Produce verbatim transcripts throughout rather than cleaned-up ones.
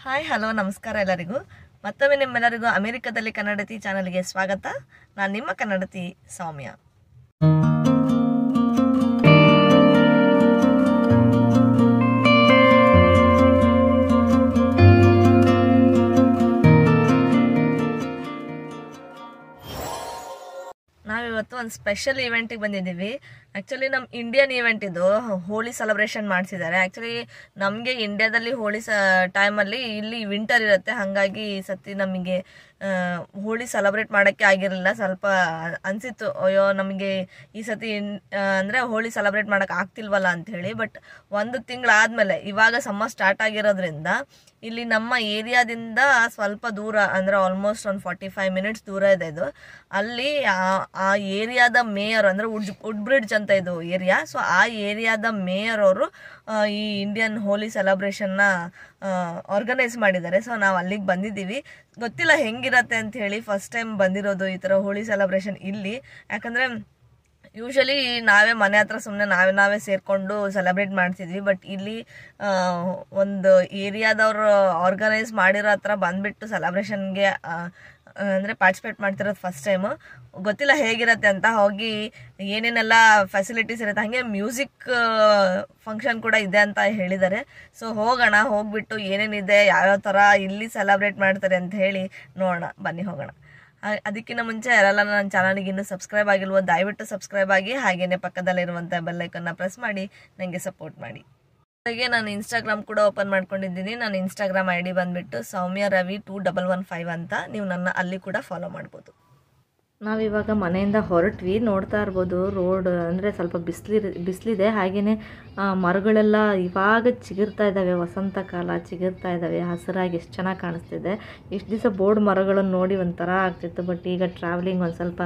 Hi hello ನಮಸ್ಕಾರ ಎಲ್ಲರಿಗೂ. ಮತ್ತೊಮ್ಮೆ ನಿಮ್ಮೆಲ್ಲರಿಗೂ ಅಮೆರಿಕದಲ್ಲಿ ಕನ್ನಡತಿ ಚಾನಲ್ಗೆ ಸ್ವಾಗತ. ನಾನು ನಿಮ್ಮ ಕನ್ನಡತಿ ಸೌಮ್ಯ. ನಾವಿವತ್ತು ಒಂದು ಸ್ಪೆಷಲ್ ಈವೆಂಟಿಗೆ ಬಂದಿದ್ದೀವಿ. ಆ್ಯಕ್ಚುಲಿ ನಮ್ಮ ಇಂಡಿಯನ್ ಈವೆಂಟ್ ಇದು, ಹೋಳಿ ಸೆಲೆಬ್ರೇಷನ್ ಮಾಡಿಸಿದ್ದಾರೆ. ಆ್ಯಕ್ಚುಲಿ ನಮಗೆ ಇಂಡಿಯಾದಲ್ಲಿ ಹೋಳಿ ಸ ಟೈಮಲ್ಲಿ ಇಲ್ಲಿ ವಿಂಟರ್ ಇರುತ್ತೆ, ಹಾಗಾಗಿ ಈ ಸತಿ ನಮಗೆ ಹೋಳಿ ಸೆಲೆಬ್ರೇಟ್ ಮಾಡೋಕ್ಕೆ ಆಗಿರಲಿಲ್ಲ. ಸ್ವಲ್ಪ ಅನಿಸಿತ್ತು, ಅಯ್ಯೋ ನಮಗೆ ಈ ಸತಿ ಅಂದರೆ ಹೋಳಿ ಸೆಲೆಬ್ರೇಟ್ ಮಾಡೋಕ್ಕೆ ಆಗ್ತಿಲ್ವಲ್ಲ ಅಂಥೇಳಿ. ಬಟ್ ಒಂದು ತಿಂಗಳಾದಮೇಲೆ ಇವಾಗ ಸಮ್ಮರ್ ಸ್ಟಾರ್ಟ್ ಆಗಿರೋದ್ರಿಂದ ಇಲ್ಲಿ ನಮ್ಮ ಏರಿಯಾದಿಂದ ಸ್ವಲ್ಪ ದೂರ, ಅಂದರೆ ಆಲ್ಮೋಸ್ಟ್ ಒಂದು ಫಾರ್ಟಿ ಫೈವ್ ಮಿನಿಟ್ಸ್ ದೂರ ಇದೆ ಇದು. ಅಲ್ಲಿ ಆ ಏರಿಯಾದ ಮೇಯರ್, ಅಂದರೆ ಉಡ್ ಉಡ್ ಬ್ರಿಡ್ಜ್ ಅಂತ ಇದು ಏರಿಯಾ. ಸೊ ಆ ಏರಿಯಾದ ಮೇಯರ್ ಅವರು ಈ ಇಂಡಿಯನ್ ಹೋಲಿ ಸೆಲೆಬ್ರೇಷನ್ನ ಆರ್ಗನೈಸ್ ಮಾಡಿದ್ದಾರೆ. ಸೊ ನಾವು ಅಲ್ಲಿಗೆ ಬಂದಿದ್ದೀವಿ. ಗೊತ್ತಿಲ್ಲ ಹೆಂಗಿರತ್ತೆ ಅಂತ ಹೇಳಿ, ಫಸ್ಟ್ ಟೈಮ್ ಬಂದಿರೋದು ಈ ಥರ ಹೋಳಿ ಸೆಲೆಬ್ರೇಷನ್ ಇಲ್ಲಿ. ಯಾಕಂದರೆ ಯೂಶಲಿ ನಾವೇ ಮನೆ ಹತ್ರ ಸುಮ್ಮನೆ ನಾವೇ ನಾವೇ ಸೇರಿಕೊಂಡು ಸೆಲೆಬ್ರೇಟ್ ಮಾಡ್ತಿದ್ವಿ. ಬಟ್ ಇಲ್ಲಿ ಒಂದು ಏರಿಯಾದವ್ರು ಆರ್ಗನೈಸ್ ಮಾಡಿರೋ ಹತ್ರ ಬಂದುಬಿಟ್ಟು ಸೆಲೆಬ್ರೇಷನ್ಗೆ ಅಂದರೆ ಪಾರ್ಟಿಸಿಪೇಟ್ ಮಾಡ್ತಿರೋದು ಫಸ್ಟ್ ಟೈಮು. ಗೊತ್ತಿಲ್ಲ ಹೇಗಿರುತ್ತೆ ಅಂತ. ಹೋಗಿ ಏನೇನೆಲ್ಲ ಫೆಸಿಲಿಟೀಸ್ ಇರುತ್ತೆ, ಹಾಗೆ ಮ್ಯೂಸಿಕ್ ಫಂಕ್ಷನ್ ಕೂಡ ಇದೆ ಅಂತ ಹೇಳಿದ್ದಾರೆ. ಸೊ ಹೋಗೋಣ, ಹೋಗ್ಬಿಟ್ಟು ಏನೇನಿದೆ, ಯಾವ್ಯಾವ ಥರ ಇಲ್ಲಿ ಸೆಲೆಬ್ರೇಟ್ ಮಾಡ್ತಾರೆ ಅಂತ ಹೇಳಿ ನೋಡೋಣ. ಬನ್ನಿ ಹೋಗೋಣ. ಅದಕ್ಕಿಂತ ಮುಂಚೆ ಯಾರೆಲ್ಲ ನನ್ನ ಚಾನಲ್ಗೆ ಇನ್ನೂ ಸಬ್ಸ್ಕ್ರೈಬ್ ಆಗಿಲ್ವೋ ದಯವಿಟ್ಟು ಸಬ್ಸ್ಕ್ರೈಬ್ ಆಗಿ, ಹಾಗೆಯೇ ಪಕ್ಕದಲ್ಲಿರುವಂಥ ಬೆಲ್ಲೈಕನ್ನ ಪ್ರೆಸ್ ಮಾಡಿ ನನಗೆ ಸಪೋರ್ಟ್ ಮಾಡಿ. ಜೊತೆಗೆ ನಾನು ಇನ್ಸ್ಟಾಗ್ರಾಮ್ ಕೂಡ ಓಪನ್ ಮಾಡ್ಕೊಂಡಿದ್ದೀನಿ. ನಾನು ಇನ್ಸ್ಟಾಗ್ರಾಮ್ ಐ ಡಿ ಬಂದುಬಿಟ್ಟು Soumya Ravi two double one five ಅಂತ. ನೀವು ನನ್ನ ಅಲ್ಲಿ ಕೂಡ ಫಾಲೋ ಮಾಡ್ಬೋದು. ನಾವಿವಾಗ ಮನೆಯಿಂದ ಹೊರಟ್ವಿ. ನೋಡ್ತಾ ಇರ್ಬೋದು ರೋಡ್ ಅಂದರೆ ಸ್ವಲ್ಪ ಬಿಸಿಲಿ ಬಿಸಿಲಿದೆ. ಹಾಗೆಯೇ ಮರಗಳೆಲ್ಲ ಇವಾಗ ಚಿಗುರ್ತಾ ಇದ್ದಾವೆ, ವಸಂತ ಕಾಲ ಚಿಗುರ್ತಾ ಇದ್ದಾವೆ, ಹಸಿರಾಗಿ ಎಷ್ಟು ಚೆನ್ನಾಗಿ ಕಾಣಿಸ್ತಿದೆ. ಇಷ್ಟು ದಿವಸ ಬೋರ್ಡ್ ಮರಗಳನ್ನು ನೋಡಿ ಒಂಥರ ಆಗ್ತಿತ್ತು. ಬಟ್ ಈಗ ಟ್ರಾವೆಲಿಂಗ್ ಒಂದು ಸ್ವಲ್ಪ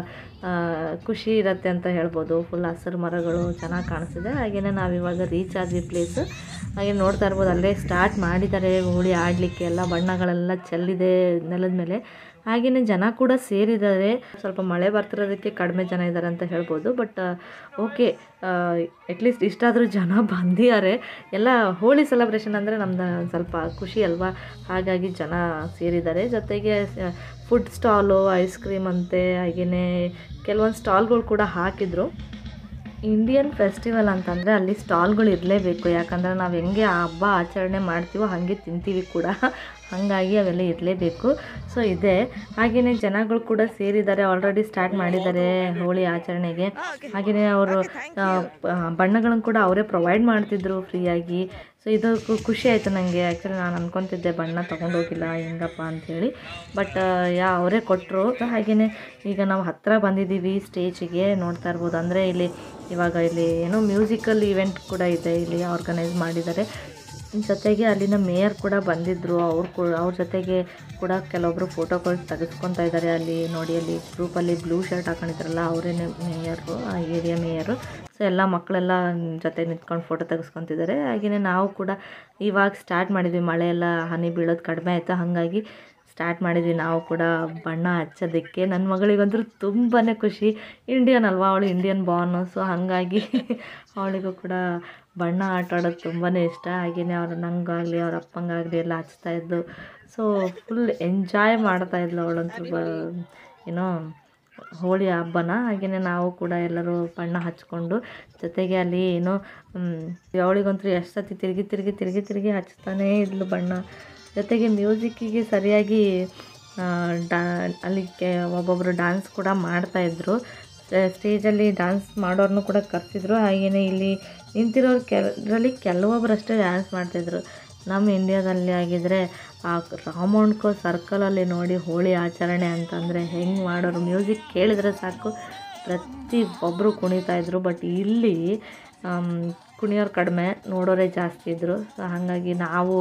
ಖುಷಿ ಇರುತ್ತೆ ಅಂತ ಹೇಳ್ಬೋದು. ಫುಲ್ ಹಸಿರು ಮರಗಳು ಚೆನ್ನಾಗಿ ಕಾಣಿಸ್ತಿದೆ. ಹಾಗೆಯೇ ನಾವಿವಾಗ ರೀಚ್ ಆದ್ವಿ ಪ್ಲೇಸು. ಹಾಗೆ ನೋಡ್ತಾ ಇರ್ಬೋದು ಅಲ್ಲೇ ಸ್ಟಾರ್ಟ್ ಮಾಡಿದ್ದಾರೆ ಹೋಳಿ ಆಡಲಿಕ್ಕೆ. ಎಲ್ಲ ಬಣ್ಣಗಳೆಲ್ಲ ಚೆಲ್ಲಿದೆ ನೆಲದ ಮೇಲೆ. ಹಾಗೆಯೇ ಜನ ಕೂಡ ಸೇರಿದ್ದಾರೆ. ಸ್ವಲ್ಪ ಮಳೆ ಬರ್ತಿರೋದಕ್ಕೆ ಕಡಿಮೆ ಜನ ಇದ್ದಾರೆ ಅಂತ ಹೇಳ್ಬೋದು. ಬಟ್ ಓಕೆ, ಅಟ್ಲೀಸ್ಟ್ ಇಷ್ಟಾದರೂ ಜನ ಬಂದಿದ್ದಾರೆ. ಎಲ್ಲ ಹೋಳಿ ಸೆಲೆಬ್ರೇಷನ್ ಅಂದರೆ ನಮ್ದು ಸ್ವಲ್ಪ ಖುಷಿ ಅಲ್ವಾ, ಹಾಗಾಗಿ ಜನ ಸೇರಿದ್ದಾರೆ. ಜೊತೆಗೆ ಫುಡ್ ಸ್ಟಾಲು, ಐಸ್ ಕ್ರೀಮ್ ಅಂತೆ, ಹಾಗೆಯೇ ಕೆಲವೊಂದು ಸ್ಟಾಲ್ಗಳು ಕೂಡ ಹಾಕಿದರು. ಇಂಡಿಯನ್ ಫೆಸ್ಟಿವಲ್ ಅಂತಂದರೆ ಅಲ್ಲಿ ಸ್ಟಾಲ್ಗಳು ಇರಲೇಬೇಕು. ಯಾಕಂದರೆ ನಾವು ಹೆಂಗೆ ಆ ಹಬ್ಬ ಆಚರಣೆ ಮಾಡ್ತೀವೋ ಹಾಗೆ ತಿಂತೀವಿ ಕೂಡ, ಹಾಗಾಗಿ ಅವೆಲ್ಲ ಇರಲೇಬೇಕು. ಸೊ ಇದೆ. ಹಾಗೆಯೇ ಜನಗಳು ಕೂಡ ಸೇರಿದ್ದಾರೆ, ಆಲ್ರೆಡಿ ಸ್ಟಾರ್ಟ್ ಮಾಡಿದ್ದಾರೆ ಹೋಳಿ ಆಚರಣೆಗೆ. ಹಾಗೆಯೇ ಅವರು ಬಣ್ಣಗಳನ್ನು ಕೂಡ ಅವರೇ ಪ್ರೊವೈಡ್ ಮಾಡ್ತಿದ್ರು ಫ್ರೀಯಾಗಿ. ಸೊ ಇದು ಖುಷಿ ಆಯಿತು ನನಗೆ. ಆ್ಯಕ್ಚುಲಿ ನಾನು ಅಂದ್ಕೊತಿದ್ದೆ ಬಣ್ಣ ತೊಗೊಂಡೋಗಿಲ್ಲ ಹೆಂಗಪ್ಪ ಅಂಥೇಳಿ. ಬಟ್ ಯಾ ಅವರೇ ಕೊಟ್ಟರು. ಹಾಗೆಯೇ ಈಗ ನಾವು ಹತ್ತಿರ ಬಂದಿದ್ದೀವಿ ಸ್ಟೇಜಿಗೆ. ನೋಡ್ತಾ ಇರ್ಬೋದು, ಅಂದರೆ ಇಲ್ಲಿ ಇವಾಗ ಇಲ್ಲಿ ಏನೋ ಮ್ಯೂಸಿಕಲ್ ಈವೆಂಟ್ ಕೂಡ ಇದೆ, ಇಲ್ಲಿ ಆರ್ಗನೈಸ್ ಮಾಡಿದ್ದಾರೆ. ಜೊತೆಗೆ ಅಲ್ಲಿನ ಮೇಯರ್ ಕೂಡ ಬಂದಿದ್ದರು. ಅವ್ರು ಕೂಡ ಅವ್ರ ಜೊತೆಗೆ ಕೂಡ ಕೆಲವೊಬ್ಬರು ಫೋಟೋಗಳು ತೆಗೆಸ್ಕೊತಾ ಇದ್ದಾರೆ. ಅಲ್ಲಿ ನೋಡಿ, ಅಲ್ಲಿ ಗ್ರೂಪಲ್ಲಿ ಬ್ಲೂ ಶರ್ಟ್ ಹಾಕೊಂಡಿದ್ರಲ್ಲ ಅವರೇ ಮೇಯರು, ಆ ಏರಿಯಾ ಮೇಯರು. ಸೊ ಎಲ್ಲ ಮಕ್ಕಳೆಲ್ಲ ಜೊತೆ ನಿಂತ್ಕೊಂಡು ಫೋಟೋ ತೆಗೆಸ್ಕೊತಿದ್ದಾರೆ. ಹಾಗೆಯೇ ನಾವು ಕೂಡ ಇವಾಗ ಸ್ಟಾರ್ಟ್ ಮಾಡಿದ್ವಿ. ಮಳೆ ಎಲ್ಲ ಹನಿ ಬೀಳೋದು ಕಡಿಮೆ ಆಯಿತು, ಹಾಗಾಗಿ ಸ್ಟಾರ್ಟ್ ಮಾಡಿದ್ವಿ ನಾವು ಕೂಡ ಬಣ್ಣ ಹಚ್ಚೋದಕ್ಕೆ. ನನ್ನ ಮಗಳಿಗಂತೂ ತುಂಬಾ ಖುಷಿ. ಇಂಡಿಯನ್ ಅಲ್ವಾ, ಅವಳು ಇಂಡಿಯನ್ ಬಾರ್ನು. ಸೊ ಹಾಗಾಗಿ ಅವಳಿಗೂ ಕೂಡ ಬಣ್ಣ ಆಟ ಆಡೋದು ತುಂಬಾ ಇಷ್ಟ. ಹಾಗೆಯೇ ಅವ್ರು ನಂಗಾಗಲಿ ಅವ್ರ ಅಪ್ಪಂಗಾಗಲಿ ಎಲ್ಲ ಹಚ್ತಾಯಿದ್ದು. ಸೊ ಫುಲ್ ಎಂಜಾಯ್ ಮಾಡ್ತಾಯಿದ್ಲು ಅವಳಂತೂ ಏನೋ ಹೋಳಿ ಹಬ್ಬನ. ಹಾಗೆಯೇ ನಾವು ಕೂಡ ಎಲ್ಲರೂ ಬಣ್ಣ ಹಚ್ಕೊಂಡು, ಜೊತೆಗೆ ಅಲ್ಲಿ ಏನೋ ಅವಳಿಗಂತೂ ಎಷ್ಟು ಸತಿ ತಿರುಗಿ ತಿರುಗಿ ತಿರುಗಿ ತಿರುಗಿ ಹಚ್ತಾನೇ ಇದ್ಲು ಬಣ್ಣ. ಜೊತೆಗೆ ಮ್ಯೂಸಿಕ್ಕಿಗೆ ಸರಿಯಾಗಿ ಡಾ ಅಲ್ಲಿ ಕೆ ಒಬ್ಬೊಬ್ಬರು ಡ್ಯಾನ್ಸ್ ಕೂಡ ಮಾಡ್ತಾಯಿದ್ರು. ಸ್ಟೇಜಲ್ಲಿ ಡ್ಯಾನ್ಸ್ ಮಾಡೋರನ್ನು ಕೂಡ ಕರೆಸಿದ್ರು. ಹಾಗೆಯೇ ಇಲ್ಲಿ ನಿಂತಿರೋರು ಕೆಲರಲ್ಲಿ ಕೆಲವೊಬ್ಬರಷ್ಟೇ ಡ್ಯಾನ್ಸ್ ಮಾಡ್ತಾಯಿದ್ರು. ನಮ್ಮ ಇಂಡಿಯಾದಲ್ಲಿ ಆಗಿದ್ದರೆ ಆ ರಾಮೌಂಡ್ಕೋ ಸರ್ಕಲಲ್ಲಿ ನೋಡಿ ಹೋಳಿ ಆಚರಣೆ ಅಂತಂದರೆ ಹೆಂಗೆ ಮಾಡೋರು, ಮ್ಯೂಸಿಕ್ ಕೇಳಿದ್ರೆ ಸಾಕು ಪ್ರತಿ ಒಬ್ಬರು ಕುಣಿತಾಯಿದ್ರು. ಬಟ್ ಇಲ್ಲಿ ಕುಣಿಯೋರು ಕಡಿಮೆ, ನೋಡೋರೇ ಜಾಸ್ತಿ ಇದ್ದರು. ಸೊ ಹಾಗಾಗಿ ನಾವು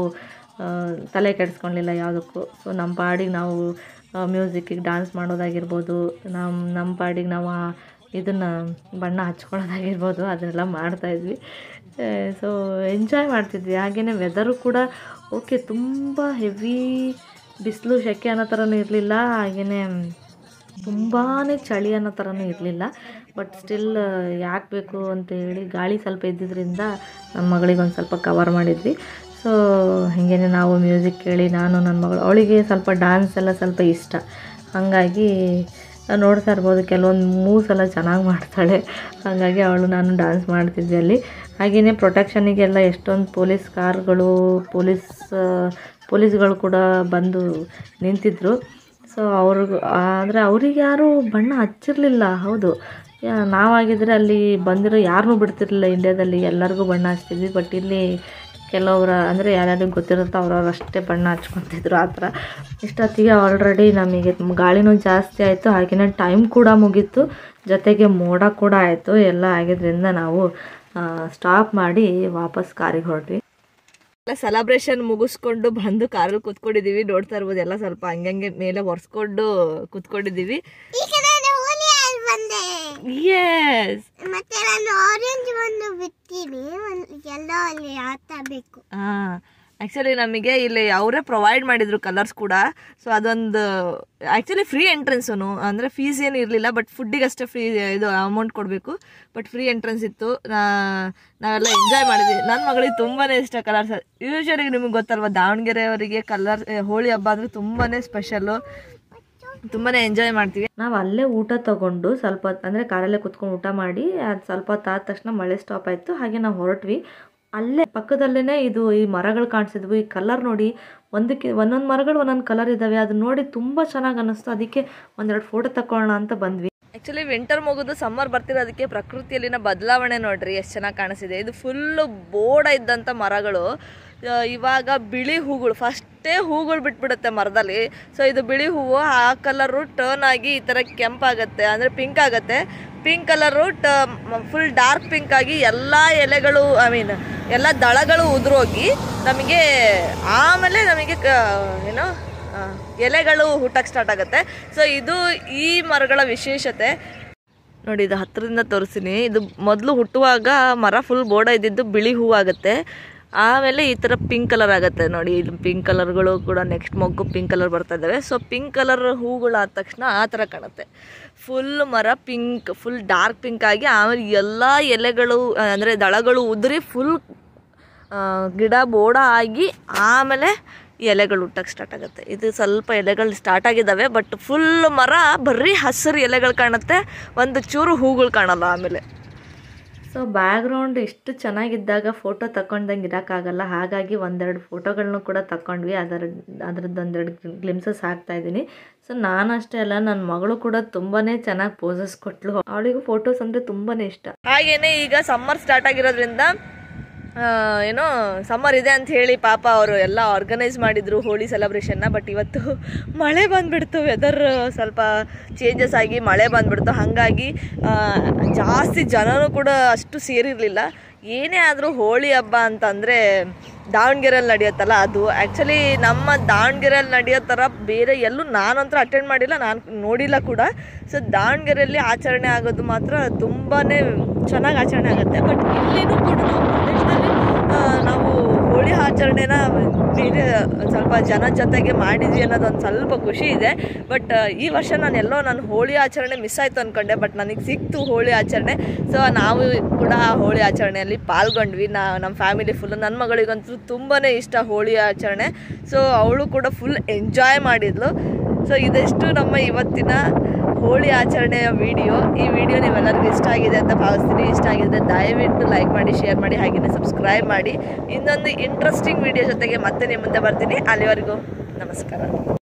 ತಲೆ ಕೆಡಿಸ್ಕೊಳ್ಳಿಲ್ಲ ಯಾವುದಕ್ಕೂ. ಸೊ ನಮ್ಮ ಪಾಡಿಗೆ ನಾವು ಮ್ಯೂಸಿಕ್ಕಿಗೆ ಡ್ಯಾನ್ಸ್ ಮಾಡೋದಾಗಿರ್ಬೋದು, ನಮ್ಮ ನಮ್ಮ ಪಾಡಿಗೆ ನಾವು ಇದನ್ನು ಬಣ್ಣ ಹಚ್ಕೊಳ್ಳೋದಾಗಿರ್ಬೋದು, ಅದನ್ನೆಲ್ಲ ಮಾಡ್ತಾಯಿದ್ವಿ. ಸೊ ಎಂಜಾಯ್ ಮಾಡ್ತಿದ್ವಿ. ಹಾಗೆಯೇ ವೆದರು ಕೂಡ ಓಕೆ, ತುಂಬ ಹೆವಿ ಬಿಸಿಲು ಸೆಕೆ ಅನ್ನೋ ಥರನೂ ಇರಲಿಲ್ಲ, ಹಾಗೆಯೇ ತುಂಬಾ ಚಳಿ ಅನ್ನೋ ಥರನೂ ಇರಲಿಲ್ಲ. ಬಟ್ ಸ್ಟಿಲ್ ಯಾಕೆ ಬೇಕು ಅಂತೇಳಿ ಗಾಳಿ ಸ್ವಲ್ಪ ಇದ್ದಿದ್ದರಿಂದ ನಮ್ಮ ಮಗಳಿಗೆ ಒಂದು ಸ್ವಲ್ಪ ಕವರ್ ಮಾಡಿದ್ವಿ. ಸೊ ಹಾಗೇ ನಾವು ಮ್ಯೂಸಿಕ್ ಕೇಳಿ ನಾನು ನನ್ನ ಮಗಳು, ಅವಳಿಗೆ ಸ್ವಲ್ಪ ಡ್ಯಾನ್ಸ್ ಎಲ್ಲ ಸ್ವಲ್ಪ ಇಷ್ಟ, ಹಾಗಾಗಿ ನೋಡ್ತಾ ಇರ್ಬೋದು ಕೆಲವೊಂದು ಮೂವ್ಸ್ ಎಲ್ಲ ಚೆನ್ನಾಗಿ ಮಾಡ್ತಾಳೆ. ಹಾಗಾಗಿ ಅವಳು ನಾನು ಡ್ಯಾನ್ಸ್ ಮಾಡ್ತಿದ್ವಿ ಅಲ್ಲಿ. ಹಾಗೆಯೇ ಪ್ರೊಟೆಕ್ಷನಿಗೆಲ್ಲ ಎಷ್ಟೊಂದು ಪೊಲೀಸ್ ಕಾರ್ಗಳು, ಪೊಲೀಸ್ ಪೊಲೀಸ್ಗಳು ಕೂಡ ಬಂದು ನಿಂತಿದ್ದರು. ಸೊ ಅವ್ರಿಗೂ ಆದರೆ ಅವ್ರಿಗೆ ಯಾರೂ ಬಣ್ಣ ಹಚ್ಚಿರಲಿಲ್ಲ. ಹೌದು, ನಾವಾಗಿದ್ದರೆ ಅಲ್ಲಿ ಬಂದಿರೋ ಯಾರನ್ನೂ ಬಿಡ್ತಿರ್ಲಿಲ್ಲ. ಇಂಡ್ಯಾದಲ್ಲಿ ಎಲ್ಲರಿಗೂ ಬಣ್ಣ ಹಚ್ತಿದ್ವಿ. ಬಟ್ ಇಲ್ಲಿ ಕೆಲವರ ಅಂದರೆ ಯಾರ್ಯಾರಿಗೆ ಗೊತ್ತಿರುತ್ತೋ ಅವ್ರವ್ರು ಅಷ್ಟೇ ಬಣ್ಣ ಹಚ್ಕೊತಿದ್ರು. ಆ ಥರ ಇಷ್ಟೊತ್ತಿಗೆ ಆಲ್ರೆಡಿ ನಮಗೆ ಗಾಳಿನೂ ಜಾಸ್ತಿ ಆಯಿತು, ಹಾಗೆಯೇ ಟೈಮ್ ಕೂಡ ಮುಗೀತು, ಜೊತೆಗೆ ಮೋಡ ಕೂಡ ಆಯಿತು. ಎಲ್ಲ ಆಗಿದ್ದರಿಂದ ನಾವು ಸ್ಟಾಪ್ ಮಾಡಿ ವಾಪಸ್ ಕಾರಿಗೆ ಹೊರಟ್ವಿ. ಎಲ್ಲ ಸೆಲೆಬ್ರೇಷನ್ ಮುಗಿಸ್ಕೊಂಡು ಬಂದು ಕಾರಲ್ಲಿ ಕುತ್ಕೊಂಡಿದ್ದೀವಿ. ನೋಡ್ತಾ ಇರ್ಬೋದು, ಎಲ್ಲ ಸ್ವಲ್ಪ ಹಂಗಂಗೆ ಮೇಲೆ ಒರೆಸ್ಕೊಂಡು ಕುತ್ಕೊಂಡಿದ್ದೀವಿ. Yes. ಮತ್ತೆ ನಾನು ಆರೆಂಜ್ ಒಂದು ಬಿಡ್ತೀನಿ, ಎಲ್ಲೋ ಅಲ್ಲಿ ಆತಬೇಕು. ಹಾ, ಆ್ಯಕ್ಚುಲಿ ನಮಗೆ ಇಲ್ಲಿ ಅವರೇ ಪ್ರೊವೈಡ್ ಮಾಡಿದ್ರು ಕಲರ್ಸ್ ಕೂಡ. ಸೊ ಅದೊಂದು ಆ್ಯಕ್ಚುಲಿ ಫ್ರೀ ಎಂಟ್ರೆನ್ಸು, ಅಂದರೆ ಫೀಸ್ ಏನು ಇರಲಿಲ್ಲ, ಬಟ್ ಫುಡ್ಡಿಗೆ ಅಷ್ಟೇ ಫ್ರೀ ಇದು ಅಮೌಂಟ್ ಕೊಡಬೇಕು. ಬಟ್ ಫ್ರೀ ಎಂಟ್ರೆನ್ಸ್ ಇತ್ತು. ನಾವೆಲ್ಲ ಎಂಜಾಯ್ ಮಾಡಿದ್ವಿ. ನನ್ನ ಮಗಳಿಗೆ ತುಂಬಾ ಇಷ್ಟ ಕಲರ್ಸ್. ಯೂಶ್ವಲಿ ನಿಮಗೆ ಗೊತ್ತಲ್ವ, ದಾವಣಗೆರೆ ಅವರಿಗೆ ಕಲರ್ ಹೋಳಿ ಹಬ್ಬ ಅಂದರೆ ತುಂಬಾ ಸ್ಪೆಷಲ್ಲು, ತುಂಬಾ ಎಂಜಾಯ್ ಮಾಡ್ತೀವಿ. ನಾವು ಅಲ್ಲೇ ಊಟ ತೊಗೊಂಡು ಸ್ವಲ್ಪ ಹೊತ್ತು ಅಂದರೆ ಕಾರಲ್ಲೇ ಕುತ್ಕೊಂಡು ಊಟ ಮಾಡಿ ಅದು ಸ್ವಲ್ಪ ಹೊತ್ತು ಆದ ತಕ್ಷಣ ಮಳೆ ಸ್ಟಾಪ್ ಆಯಿತು. ಹಾಗೆ ನಾವು ಹೊರಟ್ವಿ. ಅಲ್ಲೇ ಪಕ್ಕದಲ್ಲೇ ಇದು ಈ ಮರಗಳು ಕಾಣಿಸಿದ್ವು. ಈ ಕಲರ್ ನೋಡಿ, ಒಂದಕ್ಕೆ ಒಂದೊಂದು ಮರಗಳು ಒಂದೊಂದು ಕಲರ್ ಇದ್ದಾವೆ. ಅದನ್ನ ನೋಡಿ ತುಂಬ ಚೆನ್ನಾಗಿ ಅನ್ನಿಸ್ತು. ಅದಕ್ಕೆ ಒಂದೆರಡು ಫೋಟೋ ತಗೊಳ್ಳೋಣ ಅಂತ ಬಂದ್ವಿ. ಆ್ಯಕ್ಚುಲಿ ವಿಂಟರ್ ಮುಗಿದು ಸಮ್ಮರ್ ಬರ್ತಿರೋದಕ್ಕೆ ಪ್ರಕೃತಿಯಲ್ಲಿನ ಬದಲಾವಣೆ ನೋಡ್ರಿ ಎಷ್ಟು ಚೆನ್ನಾಗಿ ಕಾಣಿಸಿದೆ. ಇದು ಫುಲ್ಲು ಬೋಡ ಇದ್ದಂಥ ಮರಗಳು ಇವಾಗ ಬಿಳಿ ಹೂಗಳು, ಫಸ್ಟೇ ಹೂಗಳು ಬಿಟ್ಬಿಡುತ್ತೆ ಮರದಲ್ಲಿ. ಸೊ ಇದು ಬಿಳಿ ಹೂವು, ಆ ಕಲರು ಟರ್ನ್ ಆಗಿ ಈ ಥರ ಕೆಂಪಾಗತ್ತೆ, ಅಂದರೆ ಪಿಂಕ್ ಆಗುತ್ತೆ. ಪಿಂಕ್ ಕಲರು ಟ ಫುಲ್ ಡಾರ್ಕ್ ಪಿಂಕ್ ಆಗಿ ಎಲ್ಲ ಎಲೆಗಳು, ಐ ಮೀನ್ ಎಲ್ಲ ದಳಗಳು ಉದುರೋಗಿ ನಮಗೆ ಆಮೇಲೆ ನಮಗೆ ಏನೋ ಎಲೆಗಳು ಹುಟ್ಟಕ್ಕೆ ಸ್ಟಾರ್ಟ್ ಆಗುತ್ತೆ. ಸೊ ಇದು ಈ ಮರಗಳ ವಿಶೇಷತೆ ನೋಡಿ. ಇದು ಹತ್ತಿರದಿಂದ ತೋರಿಸ್ತೀನಿ. ಇದು ಮೊದಲು ಹುಟ್ಟುವಾಗ ಮರ ಫುಲ್ ಬೋಡ ಇದ್ದಿದ್ದು ಬಿಳಿ ಹೂವು ಆಗುತ್ತೆ, ಆಮೇಲೆ ಈ ಥರ ಪಿಂಕ್ ಕಲರ್ ಆಗುತ್ತೆ ನೋಡಿ. ಇಲ್ಲಿ ಪಿಂಕ್ ಕಲರ್ಗಳು ಕೂಡ ನೆಕ್ಸ್ಟ್ ಮೊಗ್ಗು ಪಿಂಕ್ ಕಲರ್ ಬರ್ತಾ ಇದ್ದಾವೆ. ಸೊ ಪಿಂಕ್ ಕಲರ್ ಹೂಗಳು ಆದ ತಕ್ಷಣ ಆ ಥರ ಕಾಣುತ್ತೆ. ಫುಲ್ ಮರ ಪಿಂಕ್, ಫುಲ್ ಡಾರ್ಕ್ ಪಿಂಕ್ ಆಗಿ ಆಮೇಲೆ ಎಲ್ಲ ಎಲೆಗಳು ಅಂದರೆ ದಳಗಳು ಉದುರಿ ಫುಲ್ ಗಿಡ ಬೋಡ ಆಗಿ ಆಮೇಲೆ ಎಲೆಗಳು ಹುಟ್ಟಕ್ಕೆ ಸ್ಟಾರ್ಟ್ ಆಗುತ್ತೆ. ಇದು ಸ್ವಲ್ಪ ಎಲೆಗಳು ಸ್ಟಾರ್ಟ್ ಆಗಿದ್ದಾವೆ, ಬಟ್ ಫುಲ್ ಮರ ಬರೀ ಹಸಿರು ಎಲೆಗಳು ಕಾಣುತ್ತೆ, ಒಂದು ಚೂರು ಹೂಗಳು ಕಾಣಲ್ಲ ಆಮೇಲೆ. ಸೊ ಬ್ಯಾಕ್ಗ್ರೌಂಡ್ ಇಷ್ಟು ಚೆನ್ನಾಗಿದ್ದಾಗ ಫೋಟೋ ತಗೊಂಡಂಗೆ ಇರೋಕ್ಕಾಗಲ್ಲ. ಹಾಗಾಗಿ ಒಂದೆರಡು ಫೋಟೋಗಳನ್ನೂ ಕೂಡ ತಗೊಂಡ್ವಿ. ಅದರ ಅದರದ್ದು ಒಂದೆರಡು ಗ್ಲಿಮ್ಸಸ್ ಹಾಕ್ತಾಯಿದ್ದೀನಿ. ಸೊ ನಾನು ಅಷ್ಟೇ ಅಲ್ಲ, ನನ್ನ ಮಗಳು ಕೂಡ ತುಂಬಾ ಚೆನ್ನಾಗಿ ಪೋಸಸ್ ಕೊಟ್ಟಳು. ಅವಳಿಗೂ ಫೋಟೋಸ್ ಅಂದರೆ ತುಂಬಾ ಇಷ್ಟ. ಹಾಗೇನೆ ಈಗ ಸಮ್ಮರ್ ಸ್ಟಾರ್ಟ್ ಆಗಿರೋದ್ರಿಂದ ಏನೋ ಸಮ್ಮರ್ ಇದೆ ಅಂತ ಹೇಳಿ ಪಾಪ ಅವರು ಎಲ್ಲ ಆರ್ಗನೈಸ್ ಮಾಡಿದರು ಹೋಳಿ ಸೆಲೆಬ್ರೇಷನ್ನ. ಬಟ್ ಇವತ್ತು ಮಳೆ ಬಂದುಬಿಡ್ತು, ವೆದರ್ ಸ್ವಲ್ಪ ಚೇಂಜಸ್ ಆಗಿ ಮಳೆ ಬಂದುಬಿಡ್ತು. ಹಾಗಾಗಿ ಜಾಸ್ತಿ ಜನನೂ ಕೂಡ ಅಷ್ಟು ಸೇರಿರಲಿಲ್ಲ. ಏನೇ ಆದರೂ ಹೋಳಿ ಹಬ್ಬ ಅಂತಂದರೆ ದಾವಣಗೆರೆಯಲ್ಲಿ ನಡೆಯುತ್ತಲ್ಲ, ಅದು ಆ್ಯಕ್ಚುಲಿ ನಮ್ಮ ದಾವಣಗೆರೆಯಲ್ಲಿ ನಡೆಯೋ ಥರ ಬೇರೆ ಎಲ್ಲೂ ನಾನಂತೂ ಅಟೆಂಡ್ ಮಾಡಿಲ್ಲ, ನಾನು ನೋಡಿಲ್ಲ ಕೂಡ. ಸೊ ದಾವಣಗೆರೆಯಲ್ಲಿ ಆಚರಣೆ ಆಗೋದು ಮಾತ್ರ ತುಂಬಾ ಚೆನ್ನಾಗಿ ಆಚರಣೆ ಆಗುತ್ತೆ. ಬಟ್ ಇಲ್ಲಿನೂ ಕೂಡ ನಾವು ಪ್ರದೇಶದಲ್ಲಿ ನಾವು ಹೋಳಿ ಆಚರಣೆನ ಬೇರೆ ಸ್ವಲ್ಪ ಜನ ಜೊತೆಗೆ ಮಾಡಿದ್ವಿ ಅನ್ನೋದೊಂದು ಸ್ವಲ್ಪ ಖುಷಿ ಇದೆ. ಬಟ್ ಈ ವರ್ಷ ನಾನು ಎಲ್ಲೋ ನಾನು ಹೋಳಿ ಆಚರಣೆ ಮಿಸ್ ಆಯಿತು ಅಂದ್ಕೊಂಡೆ, ಬಟ್ ನನಗೆ ಸಿಕ್ತು ಹೋಳಿ ಆಚರಣೆ. ಸೊ ನಾವು ಕೂಡ ಆ ಹೋಳಿ ಆಚರಣೆಯಲ್ಲಿ ಪಾಲ್ಗೊಂಡ್ವಿ. ನಾ ನಮ್ಮ ಫ್ಯಾಮಿಲಿ ಫುಲ್, ನನ್ನ ಮಗಳಿಗಂತೂ ತುಂಬಾ ಇಷ್ಟ ಹೋಳಿ ಆಚರಣೆ. ಸೊ ಅವಳು ಕೂಡ ಫುಲ್ ಎಂಜಾಯ್ ಮಾಡಿದ್ಲು. ಸೊ ಇದೆಷ್ಟು ನಮ್ಮ ಇವತ್ತಿನ ಹೋಳಿ ಆಚರಣೆಯ ವಿಡಿಯೋ. ಈ ವಿಡಿಯೋ ನೀವೆಲ್ಲರಿಗೂ ಇಷ್ಟ ಆಗಿದೆ ಅಂತ ಭಾವಿಸ್ತೀನಿ. ಇಷ್ಟ ಆಗಿದ್ರೆ ದಯವಿಟ್ಟು ಲೈಕ್ ಮಾಡಿ, ಶೇರ್ ಮಾಡಿ, ಹಾಗೆಯೇ ಸಬ್ಸ್ಕ್ರೈಬ್ ಮಾಡಿ. ಇನ್ನೊಂದು ಇಂಟ್ರೆಸ್ಟಿಂಗ್ ವಿಡಿಯೋ ಜೊತೆಗೆ ಮತ್ತೆ ನಿಮ್ಮ ಮುಂದೆ ಬರ್ತೀನಿ. ಅಲ್ಲಿವರೆಗೂ ನಮಸ್ಕಾರ.